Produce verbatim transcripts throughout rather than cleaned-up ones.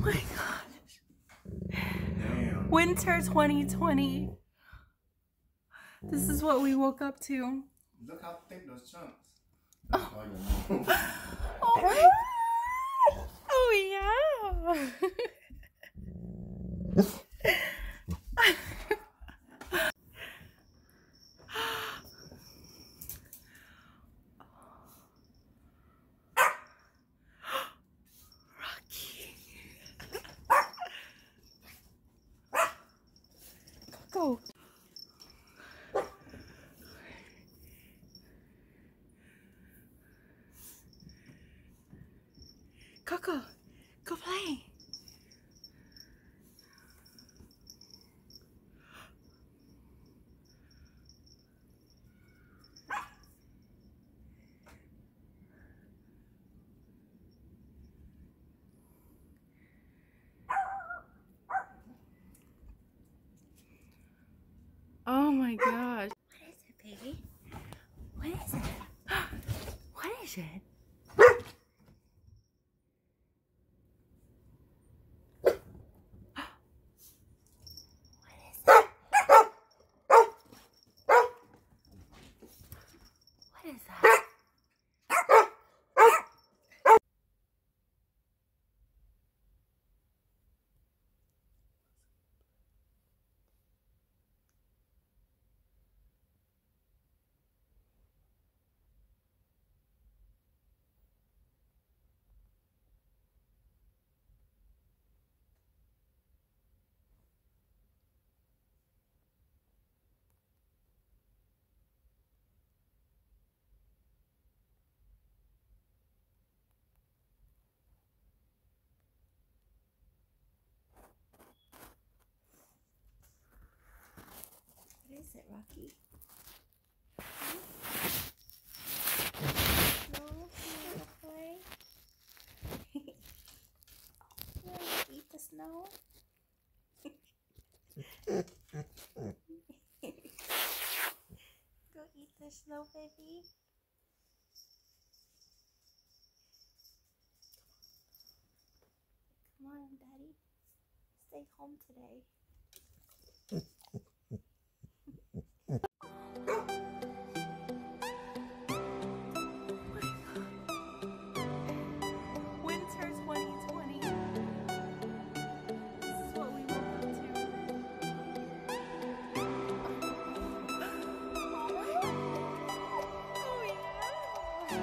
my gosh. Damn. Winter twenty twenty. This is what we woke up to. Look how thick those chunks. Oh, oh my God. Oh yeah. Go. Coco, go play. Oh my gosh. What is it, baby? What is it? What is it? What is that? What is it, Rocky? No, you wanna play? You wanna eat the snow? Go eat the snow, baby. Come on, Daddy. Stay home today. Winter twenty twenty. This is what we woke up to. Oh yeah.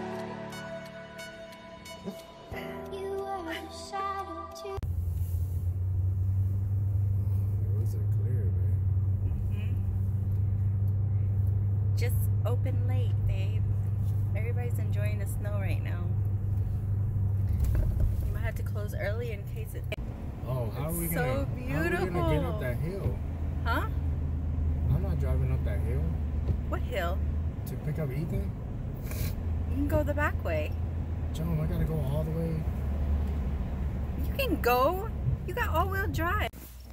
You were a shadow too. Those are clear, man. Mm-hmm. Just open late, babe. Everybody's enjoying the snow right now. You might have to close early in case it. Oh, how are we So gonna? How are beautiful. we gonna get up that hill? Huh? I'm not driving up that hill What hill? to pick up Ethan. You can go the back way. John, I gotta go all the way. You can go. You got all-wheel drive.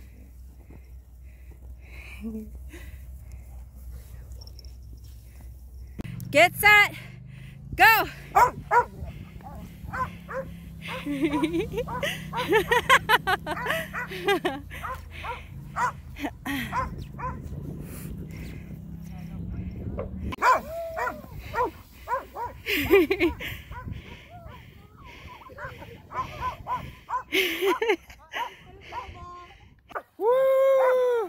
Get set. Go. Woo!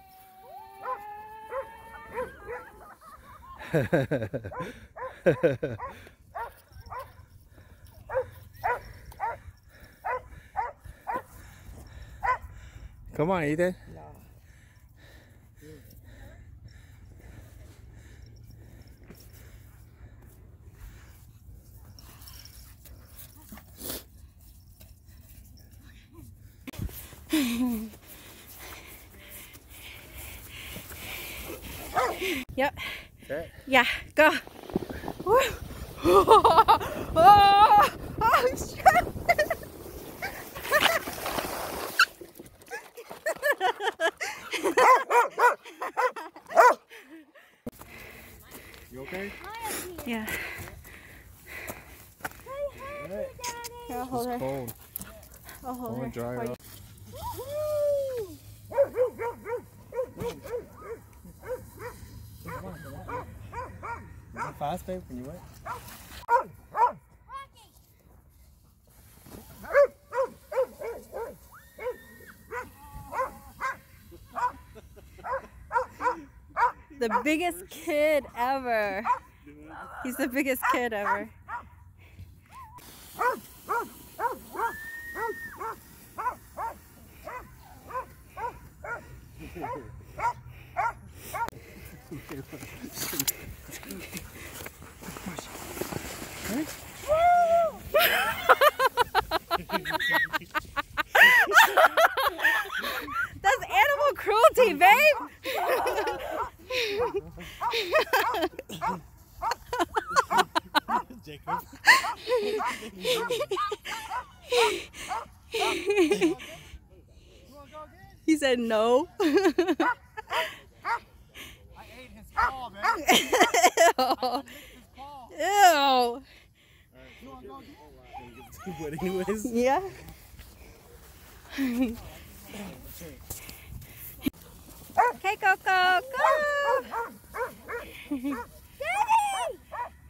Come on, Ethan. Yep. Set. Yeah, go. Woo. Oh, oh, shit. You okay? Yeah. Right. Here, I'll hold her. It's cold. I'll hold I'm her. gonna dry her while up. Is it fast, babe, when you wet? The biggest kid ever. He's the biggest kid ever. That's animal cruelty, babe. Jacob. He said no. I ate his paw, man. I licked his paw. Ew. Alright, you wanna go get wet anyways? Yeah. Okay, Coco, go! Daddy!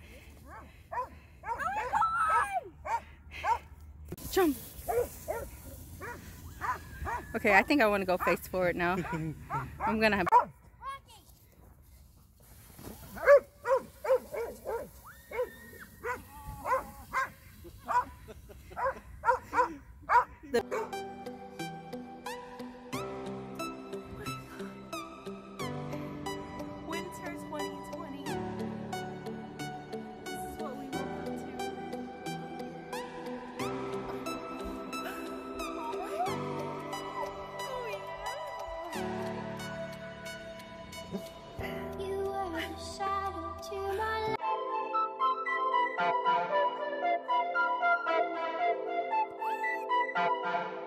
Jump. Okay, I think I want to go face forward now. I'm gonna have. The winter twenty twenty. This is what we woke up to. You were a shadow to my life.